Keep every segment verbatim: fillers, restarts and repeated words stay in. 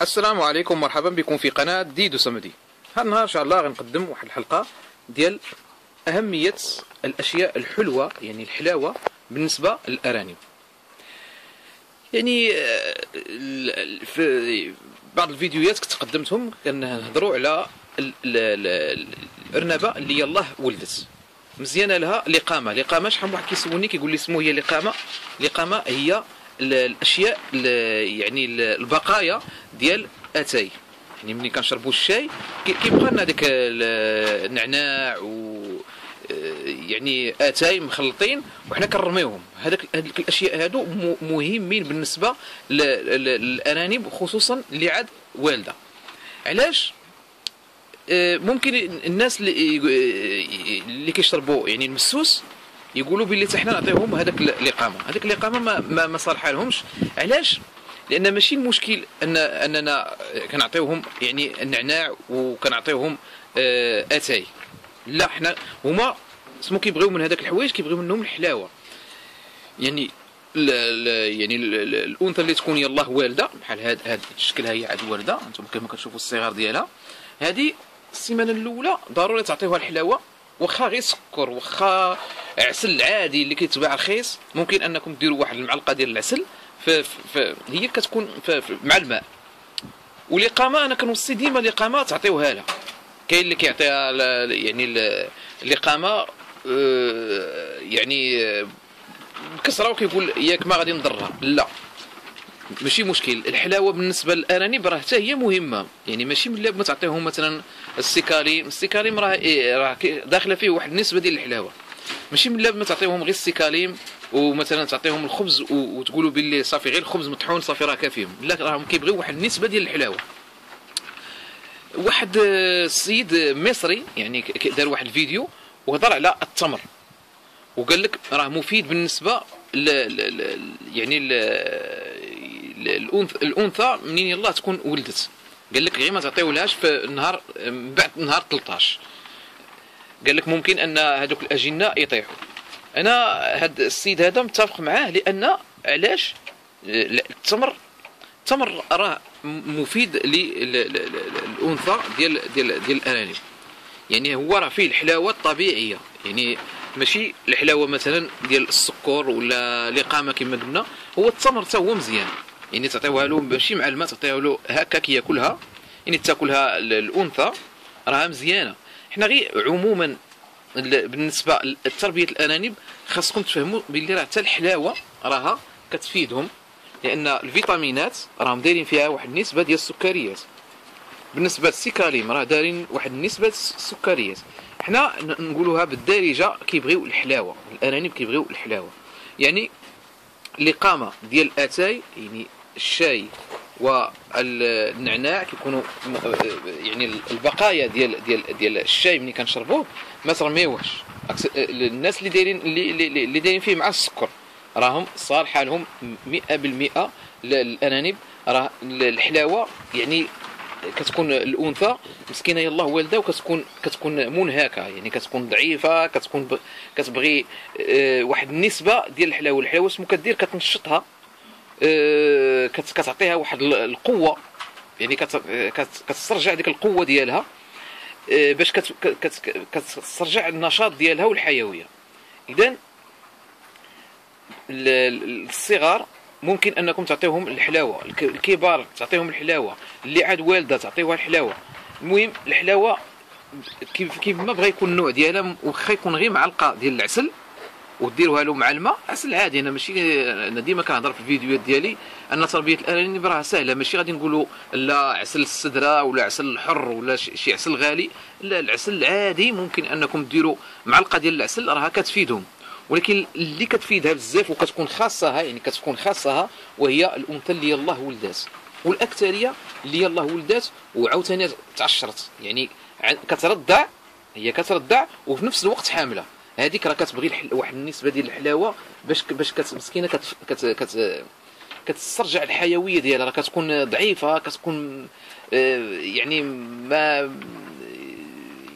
السلام عليكم، مرحبا بكم في قناة ديدو سمدي. هذا النهار ان شاء الله غنقدم واحد الحلقة ديال أهمية الأشياء الحلوة، يعني الحلاوة بالنسبة للأرانب. يعني في بعض الفيديوهات كنت قدمتهم كنهضروا على الأرنبة اللي يلاه ولدت مزيانة، لها لقامة. لقامة شحال من واحد كيسولني كيقول لي سمو هي لقامة. لقامة هي الاشياء يعني البقايا ديال اتاي، يعني ملي كنشربوا الشاي كيبقى لنا داك النعناع و يعني اتاي مخلطين وحنا كنرميوهم. هذاك هذيك الاشياء هادو مهمين بالنسبه للارانب، خصوصا اللي عاد والده. علاش؟ ممكن الناس اللي اللي كيشربوا يعني المسوس يقولوا باللي حتى حنا نعطيوهم هذاك الاقامه. هذيك الاقامه ما ما, ما صالحه لهمش. علاش؟ لان ماشي المشكل ان اننا كنعطيوهم يعني النعناع وكنعطيوهم آه اتاي، لا، حنا هما سمو كيبغيو من هذاك الحوايج، كيبغيو منهم الحلاوه. يعني ال ال يعني ال ال الانثى اللي تكون يلاه والده بحال هاد هاد شكلها هي عاد والده، انتم كما كتشوفوا الصغار ديالها، هذه السيمانه الاولى ضروري تعطيوها الحلاوه، واخا غير سكر، واخا عسل عادي اللي كيتباع رخيص. ممكن انكم ديروا واحد المعلقه ديال العسل ف... ف... هي كتكون ف... ف... مع الماء. والاقامه انا كنوصي ديما الاقامه تعطيوها لها. كاين اللي كيعطيها ل... يعني الاقامه أه... يعني بكسره وكيقول ياك ما غادي نضرها. لا، ماشي مشكل. الحلاوه بالنسبه للارانب راه حتى هي مهمه، يعني ماشي من اللعب ما تعطيهم مثلا السيكاليم. السيكاليم راه إيه راه داخله فيه واحد النسبه ديال الحلاوه. ماشي من اللعب ما تعطيهم غير السيكاليم ومثلا تعطيهم الخبز وتقولوا باللي صافي غير الخبز مطحون صافي راه كافيهم. لا، راهم كيبغيو واحد النسبه ديال الحلاوه. واحد السيد مصري يعني دار واحد الفيديو وهضر على التمر، وقال لك راه مفيد بالنسبه ل يعني ل الانثى منين يلاه تكون ولدت. قال لك غير ما تعطيولهاش في النهار بعد نهار ثلاثطاش. قال لك ممكن ان هذوك الاجنه يطيحوا. انا هذا السيد هذا متفق معاه، لان علاش؟ التمر التمر راه مفيد للانثى ديال ديال ديال الارانب. يعني هو راه فيه الحلاوه الطبيعيه، يعني ماشي الحلاوه مثلا ديال السكر ولا الاقامه كما قلنا. هو التمر حتى هو مزيان، يعني تعطيوها له ماشي مع الماء، تعطيوها له هكا كياكلها، يعني تاكلها الانثى راها مزيانه. حنا غير عموما بالنسبه لتربيه الارانب خاصكم تفهموا باللي راه حتى الحلاوه راها كتفيدهم، لان الفيتامينات راهم دايرين فيها واحد النسبه ديال السكريات. بالنسبه للسيكاليم راه دايرين واحد النسبه السكريات. حنا نقولوها بالدارجه كيبغيو الحلاوه، الارانب كيبغيو الحلاوه. يعني الاقامه ديال اتاي، يعني الشاي والنعناع كيكونوا يعني البقايا ديال ديال ديال الشاي ملي كنشربوه ما ترميوهش. الناس اللي دايرين اللي اللي دايرين فيه مع السكر راهم صالحه لهم مئة بالمئة. الارانب راه الحلاوه يعني كتكون الانثى مسكينه يلاه والده وكتكون كتكون منهكه، يعني كتكون ضعيفه، كتكون ب... كتبغي أه واحد النسبه ديال الحلاوه. الحلاوه شنو كدير؟ كتنشطها، أه كت... كتعطيها واحد القوه، يعني كت... كت... كتسترجع ديك القوه ديالها، أه باش كت... كت... كتسترجع النشاط ديالها والحيويه. اذا الصغار ممكن انكم تعطيوهم الحلاوه، الكبار تعطيهم الحلاوه، اللي عاد والده تعطيوها الحلاوه. المهم الحلاوه كيف كيف ما بغى يكون النوع ديالها، واخا يكون غير معلقه ديال العسل وديروها له مع الماء، عسل عادي. انا ماشي انا ديما كنهضر في الفيديوهات ديالي ان تربيه الارانب راه سهله، ماشي غادي نقولوا لا عسل السدره ولا عسل الحر ولا شي عسل غالي. لا، العسل العادي ممكن انكم ديروا معلقه ديال العسل راها كتفيدهم. ولكن اللي كتفيدها بزاف وكتكون خاصها، يعني كتكون خاصها وهي الانثى اللي يلاه ولدات، والاكثريه اللي يلاه ولدات وعاوتاني تعشرت، يعني كترضع، هي كترضع وفي نفس الوقت حامله. هذيك راه كتبغي الحل... واحد النسبه ديال الحلاوه باش باش كت... مسكينه كت... كت... كت... كتسترجع الحيويه ديالها. راه كتكون ضعيفه، كتكون آه يعني ما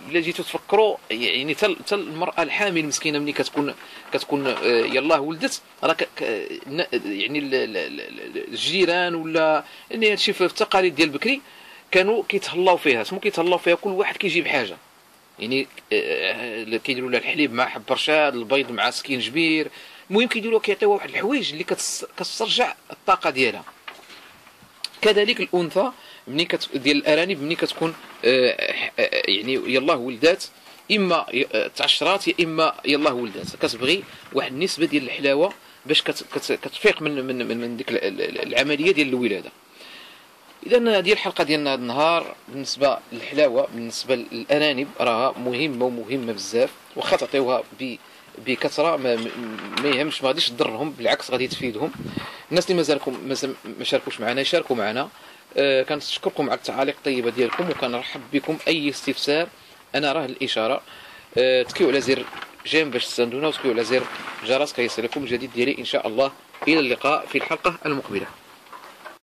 الا جيتو تفكروا يعني حتى حتى المراه الحامل مسكينه ملي كتكون كتكون يلاه ولدت راه يعني الجيران ولا يعني هادشي في التقاليد ديال بكري كانوا كيتهلاو فيها، سمو كيتهلاو فيها كل واحد كيجيب حاجه، يعني كيديروا لها الحليب مع حب رشاد، البيض مع سكينجبير، المهم كيديروا كيعطيوها واحد الحوايج اللي كتسترجع الطاقه ديالها. كذلك الانثى ملي كت ديال الارانب ملي كتكون يعني يلاه ولدات اما تعشرات يا اما يلاه ولدات كتبغي واحد النسبه ديال الحلاوه باش كتفيق من من من ديك العمليه ديال الولاده. اذا هذه الحلقه ديالنا هذا النهار بالنسبه للحلاوه بالنسبه للارانب راها مهمه ومهمه بزاف، واخا تعطيوها بكثره ما, ما يهمش، ما غاديش تضرهم، بالعكس غادي تفيدهم. الناس اللي مازالكم ما شاركوش معنا يشاركوا معنا. أه كنشكركم على التعاليق الطيبه ديالكم، وكنرحب بكم. اي استفسار انا راه الاشاره. أه تكيو على زر جيم باش تساندونا، وتكيو على زر الجرس كيصلكم الجديد ديالي ان شاء الله. الى اللقاء في الحلقه المقبله.